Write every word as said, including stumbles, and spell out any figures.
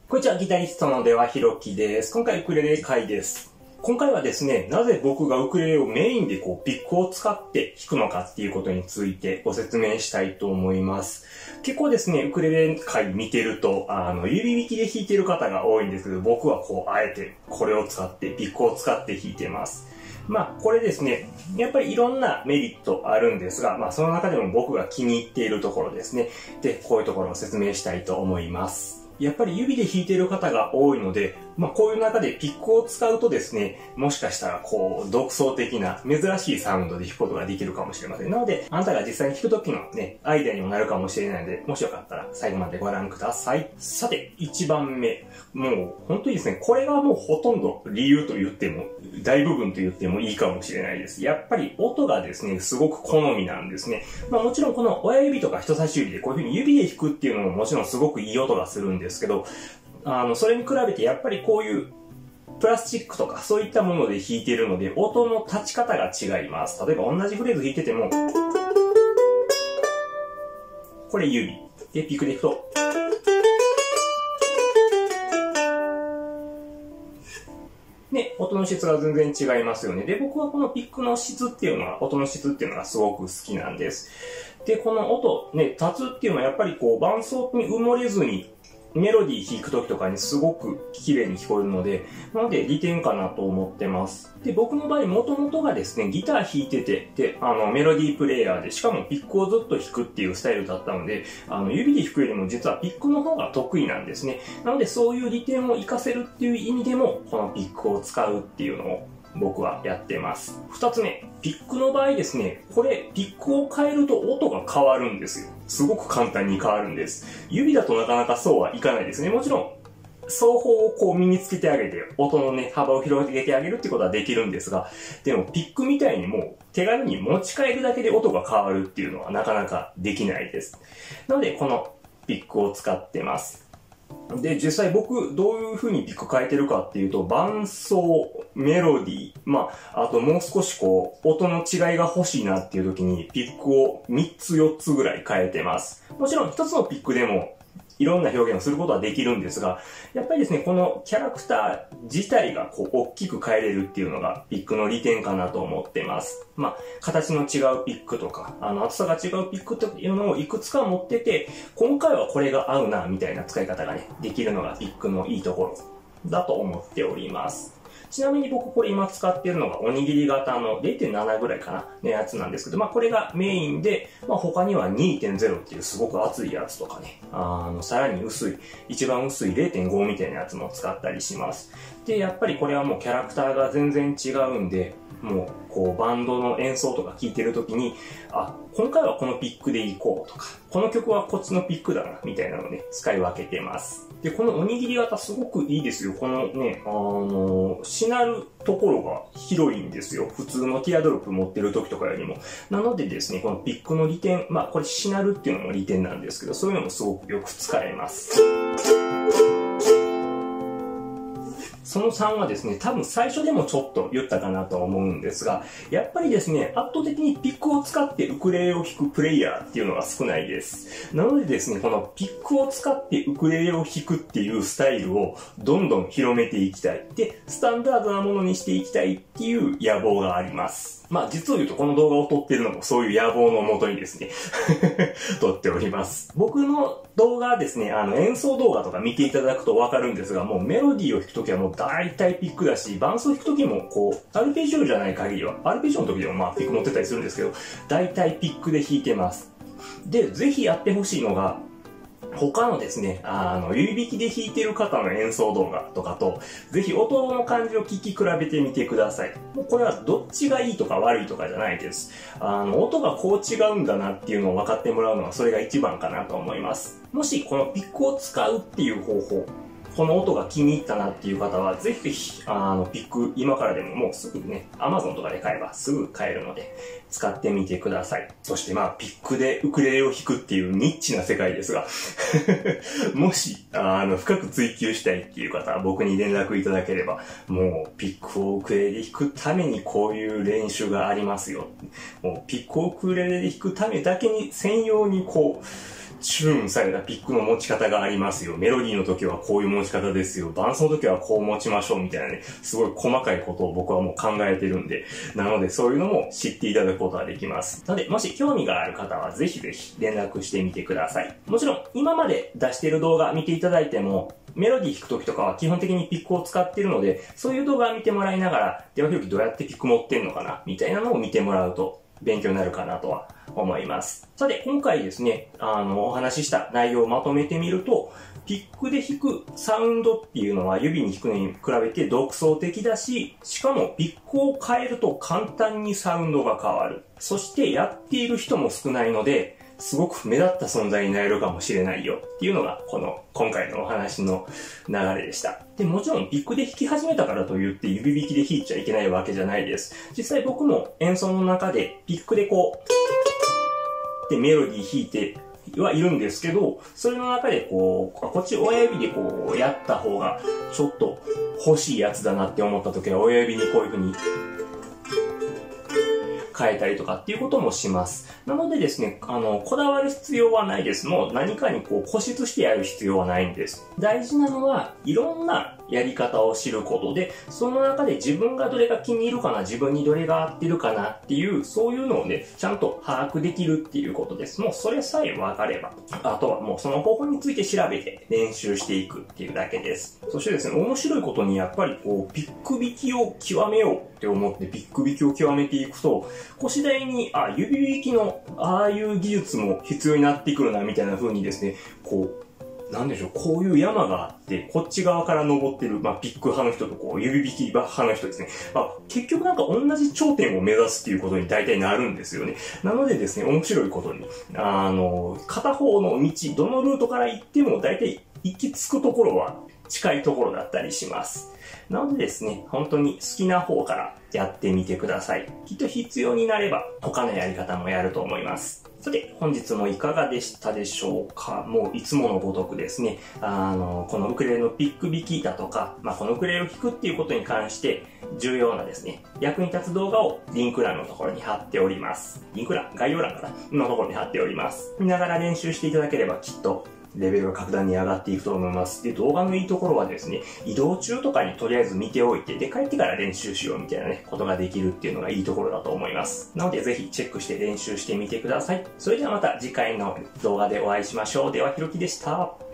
こんにちは、ギタリストの出羽ひろきです。今回ウクレレ会です。今回はですね、なぜ僕がウクレレをメインでこうピックを使って弾くのかっていうことについてご説明したいと思います。結構ですね、ウクレレ会見てると、あの、指弾きで弾いてる方が多いんですけど、僕はこう、あえてこれを使って、ピックを使って弾いてます。まあ、これですね、やっぱりいろんなメリットあるんですが、まあ、その中でも僕が気に入っているところですね。で、こういうところを説明したいと思います。やっぱり指で弾いている方が多いので、まあこういう中でピックを使うとですね、もしかしたらこう独創的な珍しいサウンドで弾くことができるかもしれません。なので、あなたが実際に弾く時のね、アイデアにもなるかもしれないので、もしよかったら最後までご覧ください。さて、いちばんめ。もう本当にですね、これがもうほとんど理由と言っても、大部分と言ってもいいかもしれないです。やっぱり音がですね、すごく好みなんですね。まあもちろんこの親指とか人差し指でこういう風に指で弾くっていうのももちろんすごくいい音がするんですけど、あの、それに比べてやっぱりこういうプラスチックとかそういったもので弾いているので、音の立ち方が違います。例えば同じフレーズ弾いてても、これ指。で、ピックで弾くと、ね、音の質が全然違いますよね。で、僕はこのピックの質っていうのは、音の質っていうのがすごく好きなんです。で、この音、ね、立つっていうのはやっぱりこう伴奏に埋もれずに、メロディー弾くときとかにすごく綺麗に聞こえるので、なので利点かなと思ってます。で、僕の場合、元々がですね、ギター弾いてて、で、あの、メロディープレイヤーで、しかもピックをずっと弾くっていうスタイルだったので、あの、指で弾くよりも実はピックの方が得意なんですね。なので、そういう利点を活かせるっていう意味でも、このピックを使うっていうのを僕はやってます。二つ目、ピックの場合ですね、これ、ピックを変えると音が変わるんですよ。すごく簡単に変わるんです。指だとなかなかそうはいかないですね。もちろん、双方をこう身につけてあげて、音のね、幅を広げてあげるってことはできるんですが、でもピックみたいにもう手軽に持ち帰るだけで音が変わるっていうのはなかなかできないです。なので、このピックを使ってます。で、実際僕、どういう風にピック変えてるかっていうと、伴奏、メロディー、まあ、あともう少しこう、音の違いが欲しいなっていう時に、ピックをみっつよっつぐらい変えてます。もちろんひとつのピックでも、いろんな表現をすることはできるんですが、やっぱりですね、このキャラクター自体がこう大きく変えれるっていうのがピックの利点かなと思ってます。まあ、形の違うピックとか、あの、厚さが違うピックというのをいくつか持ってて、今回はこれが合うな、みたいな使い方がね、できるのがピックのいいところだと思っております。ちなみに僕これ今使っているのがおにぎり型の れいてんなな ぐらいかなのやつなんですけど、まあこれがメインで、まあ他には にてんゼロ っていうすごく厚いやつとかね、あの、さらに薄い、一番薄い れいてんご みたいなやつも使ったりします。で、やっぱりこれはもうキャラクターが全然違うんで、もう、こう、バンドの演奏とか聴いてるときに、あ、今回はこのピックでいこうとか、この曲はこっちのピックだな、みたいなのをね、使い分けてます。で、このおにぎり型すごくいいですよ。このね、あの、しなるところが広いんですよ。普通のティアドロップ持ってる時とかよりも。なのでですね、このピックの利点、まあこれしなるっていうのも利点なんですけど、そういうのもすごくよく使えます。そのさんはですね、多分最初でもちょっと言ったかなと思うんですが、やっぱりですね、圧倒的にピックを使ってウクレレを弾くプレイヤーっていうのが少ないです。なのでですね、このピックを使ってウクレレを弾くっていうスタイルをどんどん広めていきたい。で、スタンダードなものにしていきたいっていう野望があります。まあ実を言うとこの動画を撮ってるのもそういう野望のもとにですね撮っております。僕の動画はですね、あの演奏動画とか見ていただくとわかるんですが、もうメロディーを弾くときはもう大体ピックだし、伴奏を弾くときもこう、アルペジオじゃない限りは、アルペジオの時でもまあピック持ってたりするんですけど、大体ピックで弾いてます。で、ぜひやってほしいのが、他のですね、あの、指弾きで弾いてる方の演奏動画とかと、ぜひ音の感じを聞き比べてみてください。もうこれはどっちがいいとか悪いとかじゃないです。あの、音がこう違うんだなっていうのを分かってもらうのはそれが一番かなと思います。もしこのピックを使うっていう方法、この音が気に入ったなっていう方は、ぜひぜひ、あの、ピック、今からでももうすぐね、Amazon とかで買えばすぐ買えるので、使ってみてください。そしてまあ、ピックでウクレレを弾くっていうニッチな世界ですが、もし、あの、深く追求したいっていう方は僕に連絡いただければ、もう、ピックをウクレレで弾くためにこういう練習がありますよ。もう、ピックをウクレレで弾くためだけに専用にこう、 チューンされたピックの持ち方がありますよ。メロディーの時はこういう持ち方ですよ。伴奏の時はこう持ちましょうみたいなね、すごい細かいことを僕はもう考えてるんで、なのでそういうのも知っていただくことができます。なので、もし興味がある方はぜひぜひ連絡してみてください。もちろん、今まで出している動画見ていただいても、メロディー弾く時とかは基本的にピックを使っているので、そういう動画を見てもらいながら、ではひろきどうやってピック持ってんのかなみたいなのを見てもらうと勉強になるかなとは思います。さて、今回ですね、あの、お話しした内容をまとめてみると、ピックで弾くサウンドっていうのは指に弾くのに比べて独創的だし、しかもピックを変えると簡単にサウンドが変わる。そしてやっている人も少ないので、すごく目立った存在になれるかもしれないよっていうのがこの今回のお話の流れでした。で、もちろんピックで弾き始めたからといって指弾きで弾いちゃいけないわけじゃないです。実際僕も演奏の中でピックでこう、でメロディー弾いてはいるんですけど、それの中でこう、こっち親指でこうやった方がちょっと欲しいやつだなって思った時は親指にこういう風に変えたりとかっていうこともします。なのでですね、あの、こだわる必要はないです。もう何かにこう固執してやる必要はないんです。大事なのは、いろんなやり方を知ることで、その中で自分がどれが気に入るかな、自分にどれが合ってるかなっていう、そういうのをね、ちゃんと把握できるっていうことです。もうそれさえ分かれば、あとはもうその方法について調べて練習していくっていうだけです。そしてですね、面白いことにやっぱりこう、ピック弾きを極めようって思ってピック弾きを極めていくと、こう次第に、あ、指弾きのああいう技術も必要になってくるなみたいな風にですね、こう、なんでしょう、こういう山があって、こっち側から登ってる、まあ、ピック派の人とこう、指弾き派の人ですね。まあ、結局なんか同じ頂点を目指すっていうことに大体なるんですよね。なのでですね、面白いことに、あの、片方の道、どのルートから行っても大体行き着くところは近いところだったりします。なのでですね、本当に好きな方からやってみてください。きっと必要になれば他のやり方もやると思います。さて、本日もいかがでしたでしょうか。もういつものごとくですね、あの、このウクレレのピック弾きだとか、まあ、このウクレレを弾くっていうことに関して重要なですね、役に立つ動画をリンク欄のところに貼っております。リンク欄、概要欄かなのところに貼っております。見ながら練習していただければきっとレベルが格段に上がっていくと思います。で、動画のいいところはですね、移動中とかにとりあえず見ておいて、で、帰ってから練習しようみたいなね、ことができるっていうのがいいところだと思います。なので、ぜひチェックして練習してみてください。それではまた次回の動画でお会いしましょう。では、ひろきでした。